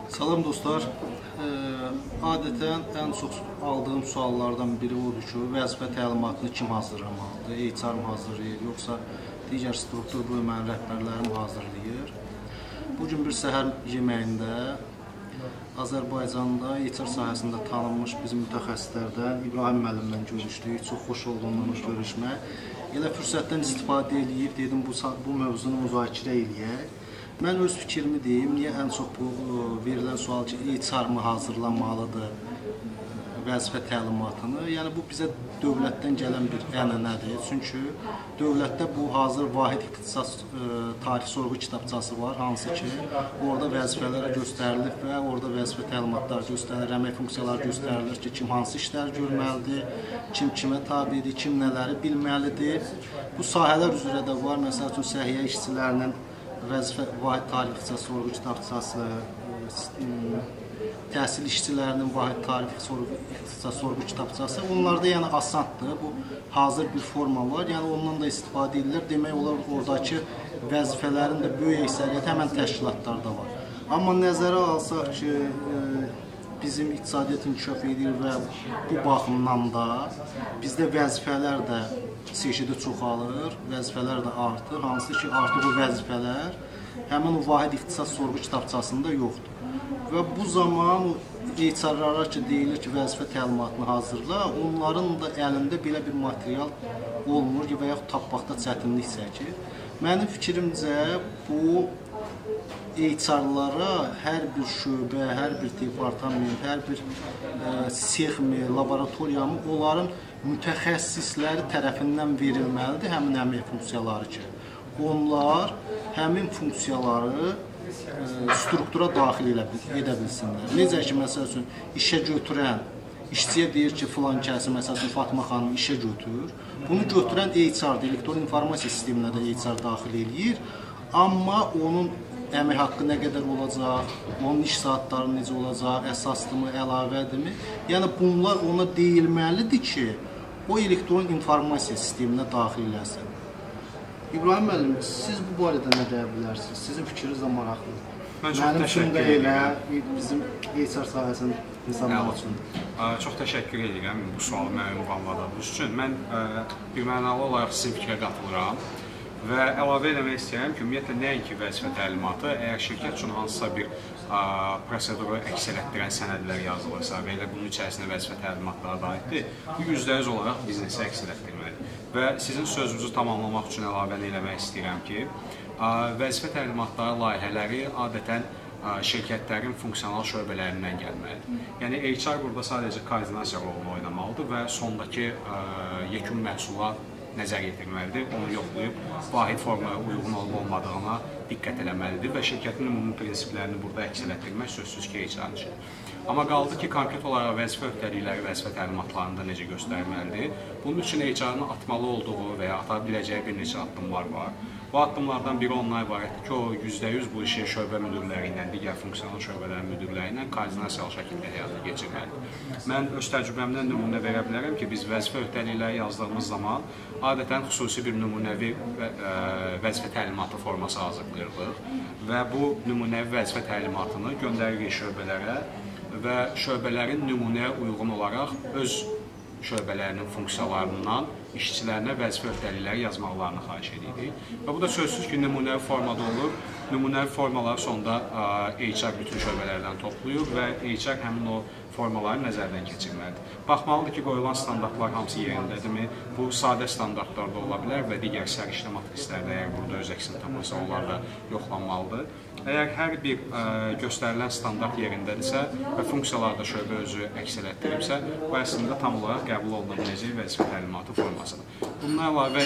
Salam dostlar. Adətən ən çox aldığım suallardan biri odur ki, vəzifə təlimatını kim hazırlamalıdır? HR mı hazırlayır, yoxsa digər struktur bölmənin rəhbərləri mi hazırlayır? Bugün bir səhər yeməyində Azərbaycanda HR sahəsində tanınmış bizim mütəxəssislərdən İbrahim müəllimlə görüşdük. Çox xoş oldu onunla görüşmək. Elə fürsətdən istifadə edib dedim bu mövzunu müzakirə eləyək. Mən öz fikrimi deyim, niyə ən çox bu verilən sual ki, HR mı hazırlanmalıdır vəzifə təlimatını? Yəni, bu bizə dövlətdən gələn bir ənənədir. Çünki dövlətdə bu hazır vahid ixtisas tarix sorğu kitabçası var, hansı ki, orada vəzifələrə göstərilir və orada vəzifə təlimatları göstərilir, əmək funksiyaları göstərilir ki, kim hansı işlər görməlidir, kim kimə tabidir, kim nələri bilməlidir. Bu sahələr üzrə də var, məsəl üçün səhiyyə işçilərinin vəzifə vahid tarix ixtisas sorğu kitabçası, təhsil işçilərinin vahid tarix ixtisas sorğu kitabçası. Onlarda yəni asandır, bu hazır bir forma var, yəni ondan da istifadə edilir. Demək olar oradakı vəzifələrin də böyük əksəriyyəti həmən təşkilatlarda var. Amma nəzərə alsaq ki, bizim iqtisadiyyat inkişaf edir və bu baxımdan da bizdə vəzifələr də çeşidi çoxalır, vəzifələr də artır. Hansı ki, artıq o vəzifələr həmin o vahid ixtisas sorğu kitabçasında yoxdur. Və bu zaman HR-lara ki, deyilir ki, vəzifə təlimatını hazırla, onların da əlində belə bir material olmur və yaxud tapmaqda çətinlik çəkir. Mənim fikrimcə, bu HR-lara hər bir şöbə, hər bir departament, hər bir sexmi, laboratoriyamı onların mütəxəssisləri tərəfindən verilməlidir həmin əmək funksiyaları ki, onlar həmin funksiyaları struktura daxil edə bilsinlər. Necə ki, məsəl üçün, işə götürən, işçiyə deyir ki, filan kəsi, məsəl üçün, Fatma xanım işə götür. Bunu götürən HR-dir, elektron informasiya sisteminə də HR daxil eləyir. Amma onun əmək haqqı nə qədər olacaq, onun iş saatları necə olacaq, əsasdırmı, əlavədirmi? Yəni, bunlar ona deyilməlidir ki, o elektron informasiya sisteminə daxil eləsin. İbrahim müəllim, siz bu barədə nə deyə bilərsiniz? Sizin fikriniz də maraqlıdır. Mənim üçün də elə, bizim HR sahəsinin insanlar üçün. Çox təşəkkür edirəm bu sualı mənə ünvanladığınız üçün. Mən bir mənalı olaraq sizin fikrə qatılıram. Və əlavə eləmək istəyirəm ki, ümumiyyətlə, nəinki vəzifə təlimatı, əgər şirkət üçün hansısa bir proseduru əks elətdirən sənədlər yazılırsa və elə bunun içərisində vəzifə təlimatları da aiddir, bu %100 olaraq biznesi əks elətdirməlidir. Və sizin sözünüzü tamamlamaq üçün əlavə eləmək istəyirəm ki, vəzifə təlimatları layihələri adətən şirkətlərin funksional şöbələrindən gəlməlidir. Yəni, HR burada sadəcə koordinasiya rolunu oynamalıdır və sondakı yekun məhsula nəzər yetirməlidir, onu yoxlayıb vahid formaya uyğun olub-olmadığına diqqət eləməlidir və şirkətin ümumi prinsiplərini burada əks elətdirmək sözsüz ki, HR-ın işidir. Amma qaldı ki, konkret olaraq vəzifə öhdəlikləri vəzifə təlimatlarında necə göstərməlidir? Bunun üçün HR-ın atmalı olduğu və ya ata biləcəyi bir neçə addımlar var. Bu addımlardan biri ondan ibarətdir ki, o %100 bu işi şöbə müdürləri ilə, digər funksional şöbələrin müdürləri ilə koordinasiyalı şəkildə həyata keçirməlidir. Mən öz təcrübəmdən nümunə verə bilərəm ki, biz vəzifə öhdəlikləri yazdığımız zaman adətən xüsusi bir nümunəvi vəzifə təlimatı forması hazırlayırdıq və bu nümunəvi vəzifə təlimatını göndəririk şöbələrə və şöbələrin nümunəyə uyğun olaraq öz şöbələrinin funksiyalarından işçilərinə vəzifə öhdəlikləri yazmaqlarını xahiş edirik. Və bu da sözsüz ki, nümunəvi formada olur. Nümunəvi formaları sonda HR bütün şöbələrdən toplayır və HR həmin o formaları nəzərdən keçirməlidir. Baxmalıdır ki, qoyulan standartlar hamısı yerindədirmi? Bu, sadə standartlarda ola bilər və digər səriştə matrislərdə əgər burada öz əksini tapırsa, onlar da yoxlanmalıdır. Əgər hər bir göstərilən standart yerindədirsə və funksiyalarda şöbə özü əks elətdiribsə, bu əslində tam olaraq qəbul oluna biləcək vəzifə təlimatı formasıdır. Bundan əlavə,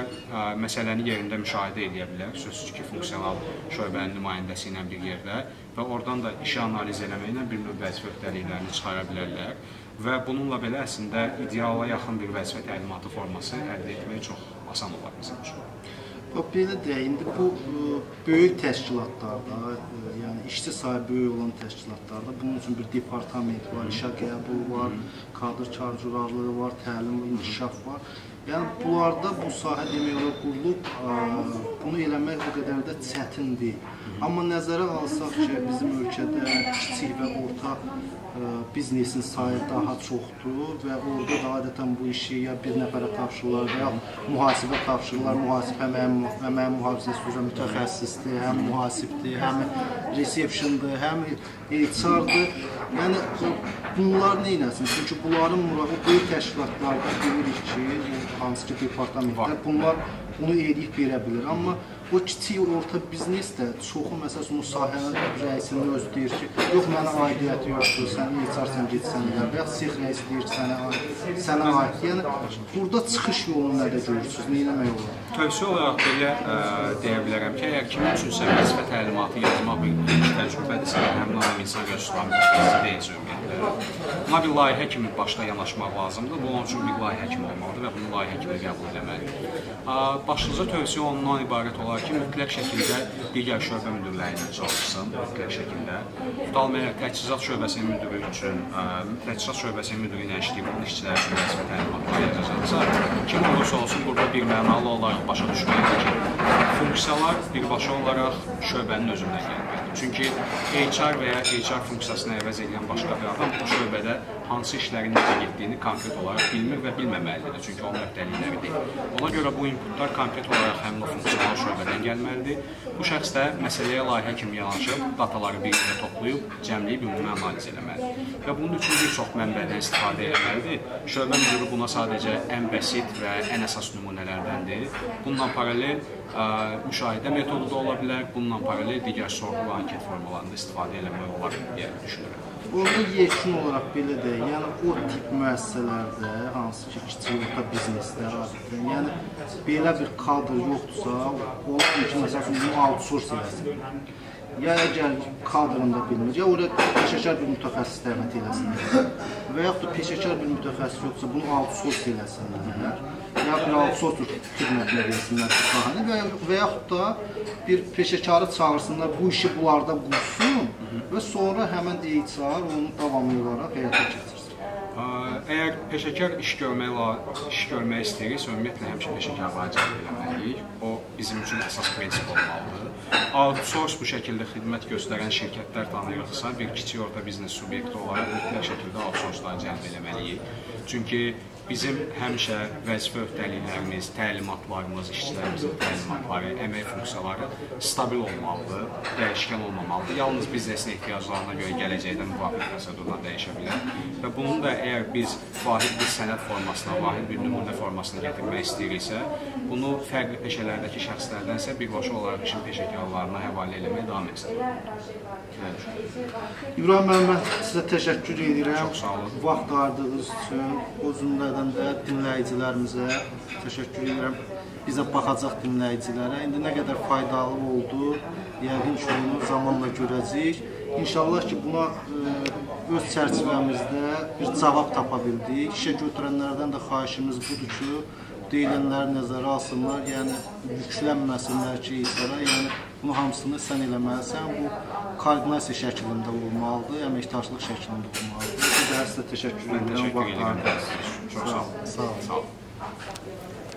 HR məsələni yerində müşahidə edə bilər, sözsüz ki, funksional şöbənin nümayəndəsi ilə bir yerdə və oradan da işi analiz eləməklə bir növ vəzifə öhdəliklərini çıxara bilərlər və bununla belə əslində ideala yaxın bir vəzifə təlimatı forması əldə etmək çox asan olar bizim üçün. Belə deyək, indi bu böyük təşkilatlarda, yəni işçi sayı böyük olan təşkilatlarda bunun üçün bir departament var, işə qəbul var, kadr karcılarlığı var, təlim və inkişaf var. Yəni bunlarda bu sahə demək olar qurulub, bunu eləmək o qədər də çətin deyil. Amma nəzərə alsaq ki, bizim ölkədə kiçik orta biznesin sayı daha çoxdur və orada da adətən bu işi ya bir nəfərə tapşırırlar və ya mühasibə tapşırırlar. Mühasib əməyin mühafizəsi üzrə mütəxəssisdir, həm mühasibdir, həm reseptiondur, həm HR-dır. Yəni bunlar nə eləsin? Çünki bunların böyük təşkilatlarda bilirik ki, hansı ki departamentlər bunlar bunu edib verə bilir. Amma o kiçik orta biznes də çoxu məsələn o sahənin rəisinin özü deyir ki, yox mənə aidiyyəti yoxdur, sən HR-sən getsən elə və ya sex rəisi deyir ki, sənə aid. Yəni burada çıxış yolunu nədə görürsünüz, nə etmək olar? Tövsiyə olaraq belə deyə bilərəm ki, əgər kimin üçünsə vəzifə təlimatı yazmaq bir təcrübədirsə, həmin adam insan resurslarının deyəcək ümumiyyətlə. Buna bir layihə kimi başda yanaşmaq lazımdır. Bu onun üçün bir layihə kimi olmalıdır və bunu layihə kimi qəbul etməlidir. Başlıca tövsiyə ondan ibarət olar ki, mütləq şəkildə digər şöbə müdürləri ilə çalışsın, mütləq şəkildə. Tutalmayaraq təchizat şöbəsinin müdürü üçün, təchizat şöbəsinin müdürü ilə işləyib, onun işçiləri üçün vəzifə təlimatları yazacaqsa, kim olursa olsun burada bir mənalı olaraq başa düşməlidir ki, funksiyalar birbaşa olaraq şöbənin özündən gəlməkdir. Çünki HR və ya HR funksiyasını əvəz edən başqa bir adam o şöbədə hansı işlərin necə getdiyini konkret olaraq bilmir və bilməməlidir. Çünki onun öhdəlikləri deyil. Ona görə bu inputlar konkret olaraq həmin o funksiyonal şöbədən gəlməlidir. Bu şəxs də məsələyə layihə kimi yanaşıb, dataları bir-birə toplayıb, cəmləyib ümumi analiz eləməlidir. Və bunun üçün bir çox mənbədən istifadə etməlidir. Şöbə müdürü buna sadəcə ən bəsit və ən əsas nümunələrdəndir. Bununla paralel müşahidə metodu da ola bilər, bununla paralel digər sorğu və anket formalarında istifadə eləmək olar deyə düşünürəm. Orada yekun olaraq belə deyək, yəni o tip müəssisələrdə, hansı ki, kiçik orta bizneslər adətən, yəni belə bir kadr yoxdursa, olar ki, məsələn, bunu outsource eləsin. Ya əgər kadrını da bilmir, ya oraya peşəkar bir mütəxəssis dəvət eləsinlər və yaxud da peşəkar bir mütəxəssis yoxsa bunu outsource eləsinlər, ya bir outsource xidmətinə versinlər bu sahəni və yaxud da bir peşəkarı çağırsınlar, bu işi bunlarda qursun və sonra həmən HR onu davamlı olaraq həyata keçirsin. Əgər peşəkar iş görmək istəyirsə, ümumiyyətlə həmişə peşəkarlara cəlb eləməliyik. O bizim üçün əsas prinsip olmalıdır. Outsource bu şəkildə xidmət göstərən şirkətlər tanıyırıqsa, bir kiçik orta biznes subyekti olaraq mütləq şəkildə outsource-ları cəlb eləməliyik. Çünki bizim həmişə vəzifə öhdəliklərimiz, təlimatlarımız, işçilərimizin təlimatları, əmək funksiyaları stabil olmalıdır, dəyişkən olmamalıdır. Yalnız biznesin ehtiyaclarına görə gələcəkdə müvafiq prosedurla dəyişə bilər. Və bunun da əgər biz vahid bir sənəd formasına, vahid bir nümunə formasına gətirmək istəyiriksə, bunu fərqli peşələrdəki şəxslərdənsə birbaşa olaraq işin peşəkarlarına həvalə eləmək daha məqsədlidir. İbrahim müəllim, mən sizə təşəkkür edirəm. Çox sağ olun. Vaxt ayırdığınız üçün, o cümlədən də dinləyicilərimizə təşəkkür edirəm. Bizə baxacaq dinləyicilərə. İndi nə qədər faydalı oldu, yəqin ki, onu zamanla görəcəyik. İnşallah ki, buna öz çərçivəmizdə bir cavab tapa bildik. İşə götürənlərdən də xahişimiz budur ki, deyilənləri nəzərə alsınlar, yəni yüklənməsinlər ki, yəni bunu hamısını sən eləməlisən, bu koordinasiya şəklində olmalıdır, əməkdaşlıq şəklində olmalıdır. Sizə təşəkkür edirəm. Təşəkkür edirəm. Çox sağ olun. Sağ olun.